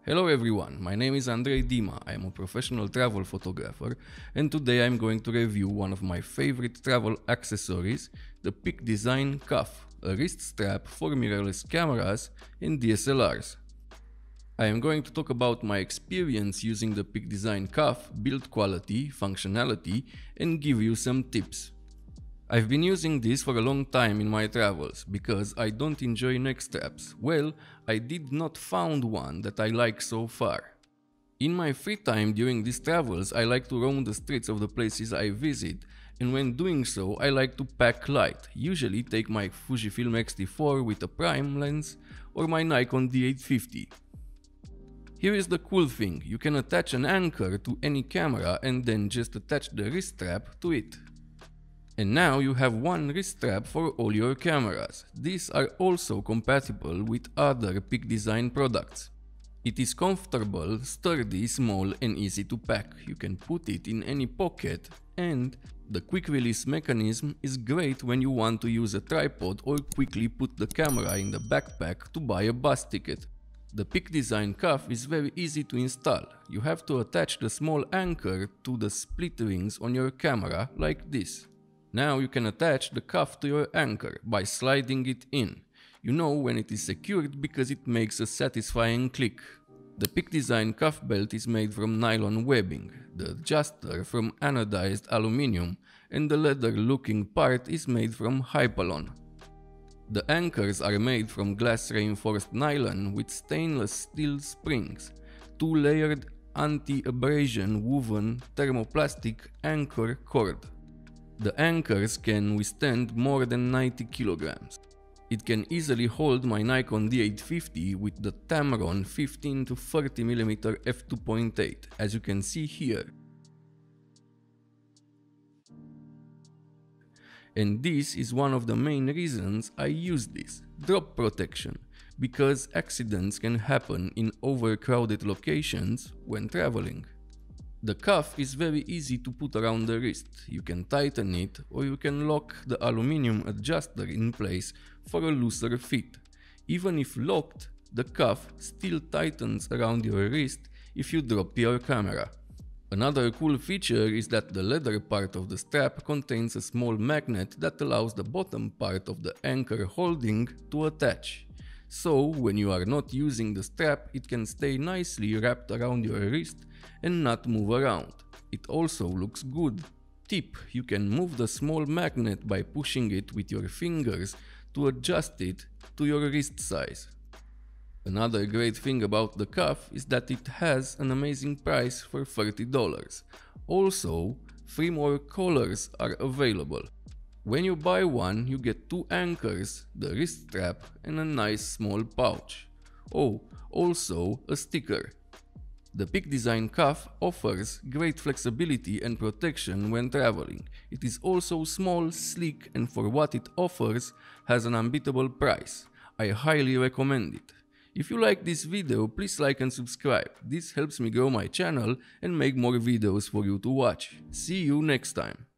Hello everyone, my name is Andrei Dima, I am a professional travel photographer and today I'm going to review one of my favorite travel accessories, the Peak Design Cuff, a wrist strap for mirrorless cameras and DSLRs. I am going to talk about my experience using the Peak Design Cuff, build quality, functionality and give you some tips. I've been using this for a long time in my travels, because I don't enjoy neck straps. Well, I did not found one that I like so far. In my free time during these travels, I like to roam the streets of the places I visit, and when doing so, I like to pack light, usually take my Fujifilm X-T4 with a prime lens or my Nikon D850. Here is the cool thing, you can attach an anchor to any camera and then just attach the wrist strap to it. And now you have one wrist strap for all your cameras. These are also compatible with other Peak Design products. It is comfortable, sturdy, small and easy to pack. You can put it in any pocket, and the quick release mechanism is great when you want to use a tripod or quickly put the camera in the backpack to buy a bus ticket. The Peak Design Cuff is very easy to install. You have to attach the small anchor to the split rings on your camera like this. Now you can attach the cuff to your anchor by sliding it in. You know when it is secured because it makes a satisfying click. The Peak Design cuff belt is made from nylon webbing, the adjuster from anodized aluminum, and the leather looking part is made from Hypalon. The anchors are made from glass reinforced nylon with stainless steel springs, two-layered anti-abrasion woven thermoplastic anchor cord. The anchors can withstand more than 90 kilograms. It can easily hold my Nikon D850 with the Tamron 15 to 30mm f2.8, as you can see here. And this is one of the main reasons I use this, drop protection, because accidents can happen in overcrowded locations when traveling. The cuff is very easy to put around the wrist. You can tighten it or you can lock the aluminum adjuster in place for a looser fit. Even if locked, the cuff still tightens around your wrist if you drop your camera. Another cool feature is that the leather part of the strap contains a small magnet that allows the bottom part of the anchor holding to attach. So when you are not using the strap, it can stay nicely wrapped around your wrist and not move around. It also looks good. Tip: you can move the small magnet by pushing it with your fingers to adjust it to your wrist size. Another great thing about the cuff is that it has an amazing price for $30. Also, 3 more colors are available. When you buy one, you get 2 anchors, the wrist strap and a nice small pouch. Oh, also a sticker. The Peak Design Cuff offers great flexibility and protection when traveling. It is also small, sleek and for what it offers has an unbeatable price. I highly recommend it. If you like this video, please like and subscribe. This helps me grow my channel and make more videos for you to watch. See you next time.